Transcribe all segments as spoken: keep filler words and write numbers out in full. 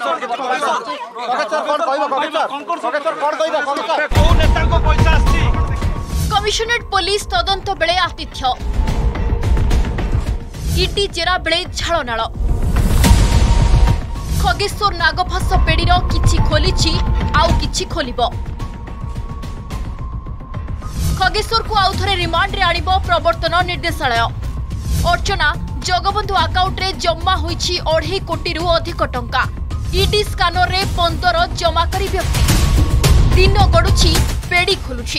commissionerate police तदंत बेले आतिथ्य इटी जेरा बेले झाड़नाल खगेश्वर नागफास पेढ़ीर किछि खोलिछि आउ किछि खोलिबो खगेश्वर को आउ थरे रिमांड रे आनिबो प्रवर्तन निर्देशालय अर्चना जगबंधु अकाउंट रे जमा होईछि अढ़ाई कोटी रु अधिक टंका ईडी स्कानर रे पंद्रह जमाकारी व्यक्ति दिन गडुछि पेड़ी खोलुछि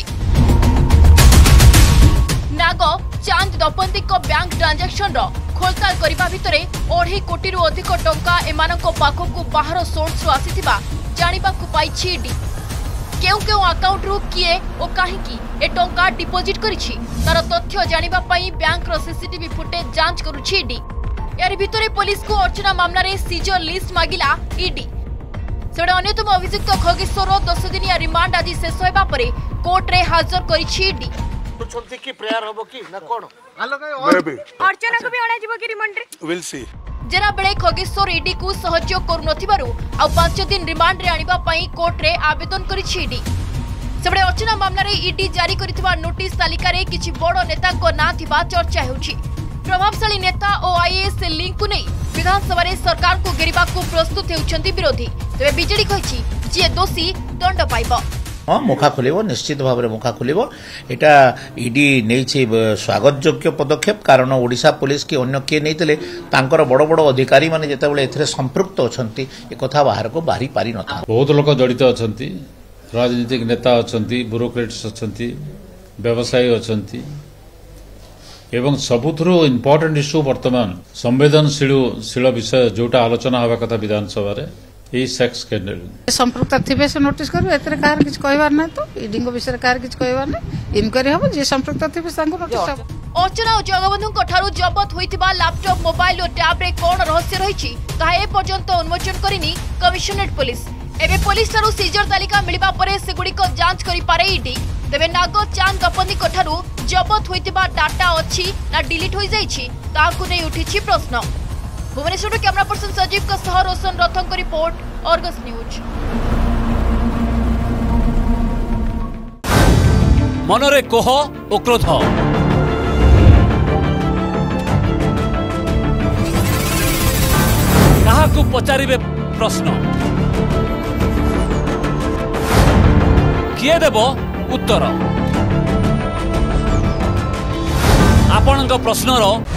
नाग चांद दपंती को बैंक ट्रांजैक्शन रो खोलताल करिबा भितरे अढ़ाई कोटी रु अधिक टंका एमानक पाखकु बाहर सोर्स रु आसीथिबा जानिबाकु पाइछि ईडी केउ केउ अकाउंट रु किए ओ काहेकि ए टंका डिपोजिट करिछि तार तथ्य जानिबा पई बैंक रो सीसीटीवी फुटेज जांच करूछि ईडी यार भितरे पुलिस को अर्चना मामला रे सीजर लिस्ट मागिला ईडी सेडे अन्यतम अभियुक्त खगेश्वर दस दिनिया रिमांड आज शेष होबा परे कोर्ट रे हाजिर करिछि ईडी छोटी की प्रेयर होबो की ना कोन अर्चना को भी अणा जीवो की रिमांड रे विल सी जेरा बेले खगेश्वर ईडी को सहयोग करू नथिबारु आ पांच दिन रिमांड रे आनिबा पई कोर्ट रे आवेदन करिछि ईडी सेबडे अर्चना मामला रे ईडी जारी करितबा नोटिस तालिका रे किछि बड़ नेता को ना थिबा चर्चा हेउछि प्रभावशाली नेता और आईएएस लिंक को नहीं विधानसभा रे सरकार को घेरिबा को प्रस्तुत हेउछंती विरोधी तबे बीजेडी कहिछि जे दोषी दंड पाइबो हाँ मुखा खोलिबो निश्चित भाव में मुखा खोलिबो एटा ईडी नहीं स्वागत योग्य पदक्षेप कारण ओडिशा पुलिस की अन्य किए नहीं तांकर बड़ बड़ अधिकारी माने जेतेबेले एथिरे संपृक्त अछंती ए कथा बाहर को बाहरी पारि नथा बहुत लोक जड़ित अछंती राजनीतिक नेता अछंती ब्यूरोक्रेट्स अछंती व्यवसायी अछंती एवं सबुथुरु इम्पोर्टेंट इश्यू वर्तमान संवेदनशील विषय जोटा आलोचना हवा कथा विधानसभा रे ए सेक्स स्कैंडल संपृक्त थिबे से नोटिस करू एतरे कार किछ कहबार नै तो ईडी को विषय कार किछ कहबार नै इनक्वायरी हबो जे संपृक्त थिबे संग नोटिस हबो अर्चना और जगबंधु ठारू जबत होइतिबा लैपटॉप मोबाइल और टैब रे कोन रहस्य रहिछि ता ए पर्यंत उन्मोचन करिनी कमिशनरेट पुलिस एबे पुलिस ठारू सीजर तालिका मिलिबा परे सेगुडी को जांच करि पारे ईडी तेबे नाग चांद दपंदी ठारू जबत होइतिबा डाटा अछि ना डिलीट होई जाइछि ताकु नै उठिछि प्रश्न भुवनेश्वर कैमरा पर्सन सजीव का सह रोशन रथों की रिपोर्ट अर्गस न्यूज मनरे कोह और क्रोध काहाकू पचारिबे प्रश्न किए देब उत्तर आपणक प्रश्नर